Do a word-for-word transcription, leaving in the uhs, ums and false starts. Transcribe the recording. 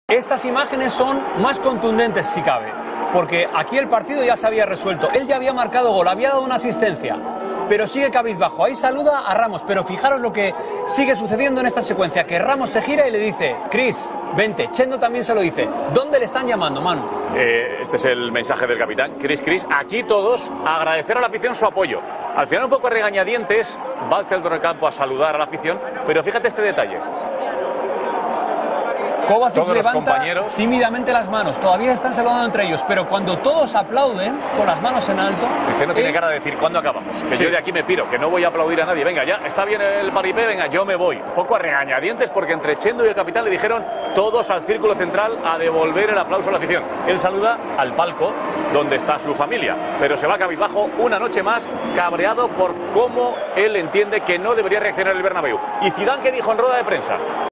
Estas imágenes son más contundentes si cabe, porque aquí el partido ya se había resuelto. Él ya había marcado gol, había dado una asistencia, pero sigue cabizbajo. Ahí saluda a Ramos, pero fijaros lo que sigue sucediendo en esta secuencia, que Ramos se gira y le dice: Chris, vente. Chendo también se lo dice. ¿Dónde le están llamando, Manu? Eh, este es el mensaje del capitán. Chris, Chris, aquí todos agradecer a la afición su apoyo. Al final un poco a regañadientes, va al centro del campo a saludar a la afición, pero fíjate este detalle. Kovacic Todos levanta los compañeros tímidamente las manos, todavía están saludando entre ellos, pero cuando todos aplauden con las manos en alto... Cristiano tiene él... cara de decir: ¿cuándo acabamos? Que sí. yo de aquí me piro, que no voy a aplaudir a nadie. Venga, ya está bien el paripé, venga, yo me voy. Un poco a regañadientes porque entre Chendo y el capitán le dijeron todos al círculo central a devolver el aplauso a la afición. Él saluda al palco donde está su familia, pero se va cabizbajo una noche más, cabreado por cómo él entiende que no debería reaccionar el Bernabéu. ¿Y Zidane qué dijo en rueda de prensa?